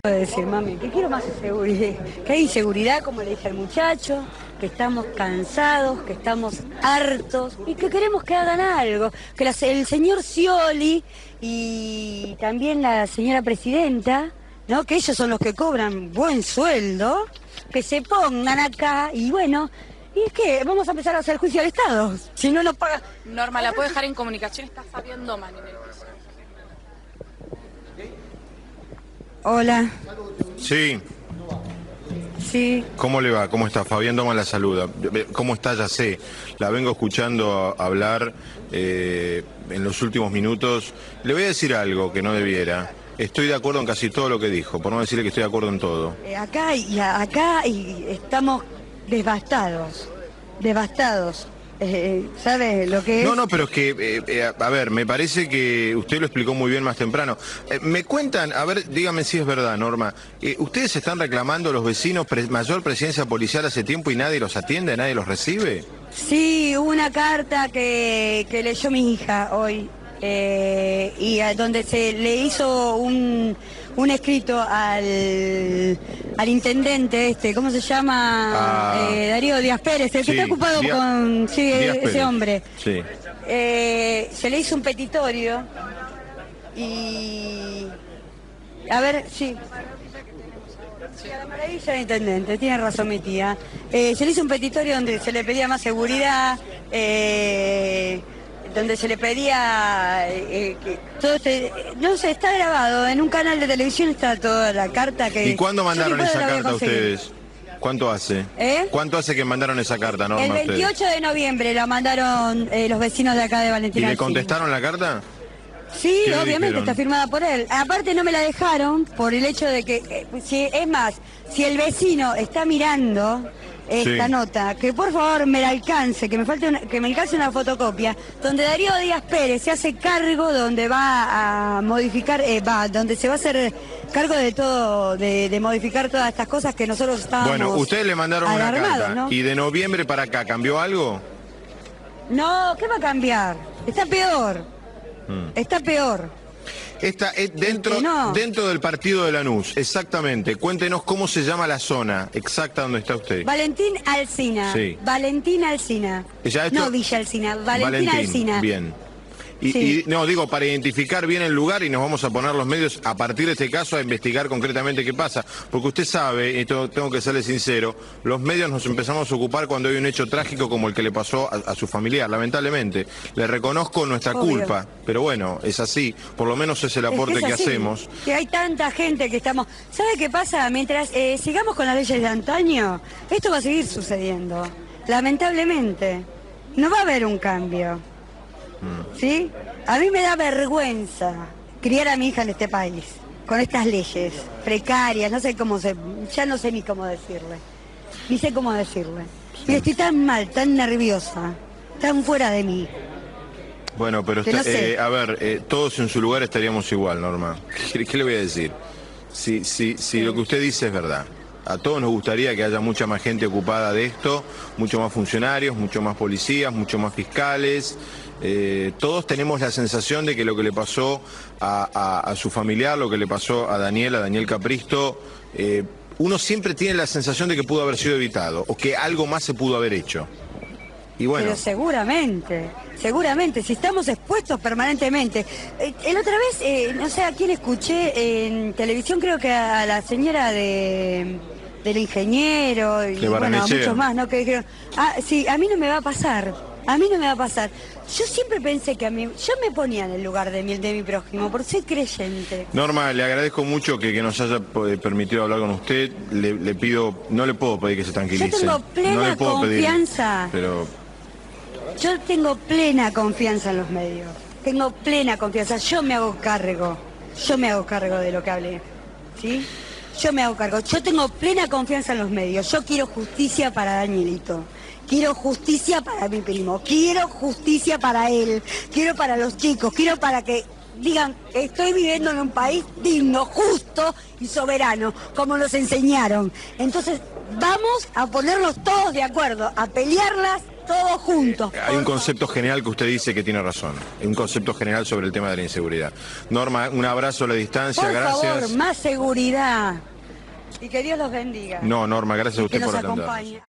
Decir, mami, que quiero más seguridad, que hay inseguridad, como le dije al muchacho, que estamos cansados, que estamos hartos y que queremos que hagan algo, que el señor Scioli y también la señora presidenta, ¿no? Que ellos son los que cobran buen sueldo, que se pongan acá y bueno, y es que vamos a empezar a hacer juicio al Estado, si no nos paga. Norma, ¿la puede dejar en comunicación? Está Fabián Doman en el piso. Hola. Sí. Sí. ¿Cómo le va? ¿Cómo está? Fabián Doman la saluda. ¿Cómo está? Ya sé. La vengo escuchando hablar en los últimos minutos. Le voy a decir algo que no debiera. Estoy de acuerdo en casi todo lo que dijo, por no decirle que estoy de acuerdo en todo. Acá y estamos devastados. ¿Sabe lo que es? No, pero es que, a ver, me parece que usted lo explicó muy bien más temprano. Me cuentan, a ver, dígame si es verdad, Norma, ¿ustedes están reclamando los vecinos mayor presencia policial hace tiempo y nadie los atiende, nadie los recibe? Sí, hubo una carta que leyó mi hija hoy, y donde se le hizo un escrito al intendente ¿cómo se llama? Darío Díaz Pérez, el que está ocupado con ese hombre. Sí. Se le hizo un petitorio y... A ver, sí. A la maravilla del intendente, tiene razón mi tía. Se le hizo un petitorio donde se le pedía más seguridad, donde se le pedía que todo no sé, está grabado en un canal de televisión, está toda la carta que... ¿Y cuándo mandaron esa carta a ustedes? ¿Cuánto hace? ¿Cuánto hace que mandaron esa carta, Norma? El 28 de noviembre la mandaron los vecinos de acá de Valentín. ¿Y le contestaron la carta? Sí, obviamente está firmada por él. Aparte no me la dejaron por el hecho de que, es más, si el vecino está mirando esta nota, que por favor me la alcance, que me alcance una fotocopia, donde Darío Díaz Pérez se hace cargo, donde va a modificar, donde se va a hacer cargo de todo, de modificar todas estas cosas que nosotros estábamos... Bueno, ustedes le mandaron una carta, ¿no? ¿Y de noviembre para acá cambió algo? No, ¿qué va a cambiar? Está peor. Está peor. Está dentro del partido de Lanús, exactamente. Cuéntenos cómo se llama la zona exacta donde está usted. Valentín Alsina. Sí. Valentín Alsina. No Villa Alsina, Valentín Alsina. Bien. Sí. No, digo, para identificar bien el lugar y nos vamos a poner los medios a partir de este caso a investigar concretamente qué pasa. Porque usted sabe, y tengo que serle sincero, los medios nos empezamos a ocupar cuando hay un hecho trágico como el que le pasó a su familiar, lamentablemente. Le reconozco nuestra culpa, pero bueno, es así, por lo menos es el aporte que hacemos. Que hay tanta gente que estamos... ¿Sabe qué pasa? Mientras sigamos con las leyes de antaño, esto va a seguir sucediendo. Lamentablemente. No va a haber un cambio. ¿Sí? A mí me da vergüenza criar a mi hija en este país, con estas leyes precarias, ya no sé ni cómo decirle, ni sé cómo decirle. Y estoy tan mal, tan nerviosa, tan fuera de mí. Bueno, pero a ver, todos en su lugar estaríamos igual, Norma. ¿Qué le voy a decir? Si lo que usted dice es verdad. A todos nos gustaría que haya mucha más gente ocupada de esto, mucho más funcionarios, mucho más policías, mucho más fiscales. Todos tenemos la sensación de que lo que le pasó a su familiar, lo que le pasó a Daniel Capristo, uno siempre tiene la sensación de que pudo haber sido evitado o que algo más se pudo haber hecho. Y bueno. Pero seguramente, si estamos expuestos permanentemente. La otra vez, no sé a quién escuché en televisión, creo que a la señora del ingeniero y bueno, a muchos más, ¿no? Que dijeron, sí, a mí no me va a pasar. Yo siempre pensé que yo me ponía en el lugar de mi prójimo, por ser creyente. Norma, le agradezco mucho que nos haya permitido hablar con usted. Le pido, no le puedo pedir que se tranquilice. Yo tengo plena confianza. Yo tengo plena confianza en los medios. Tengo plena confianza. Yo me hago cargo de lo que hablé. ¿Sí? Yo me hago cargo. Yo tengo plena confianza en los medios. Yo quiero justicia para Danielito. Quiero justicia para mi primo, quiero justicia para él, quiero para los chicos, quiero para que digan, estoy viviendo en un país digno, justo y soberano, como nos enseñaron. Entonces, vamos a ponernos todos de acuerdo, a pelearlas Todos juntos. Hay un concepto general que usted dice que tiene razón. Un concepto general sobre el tema de la inseguridad. Norma, un abrazo a la distancia, gracias. Por favor, más seguridad. Y que Dios los bendiga. No, Norma, gracias a usted por atender. Acompañe.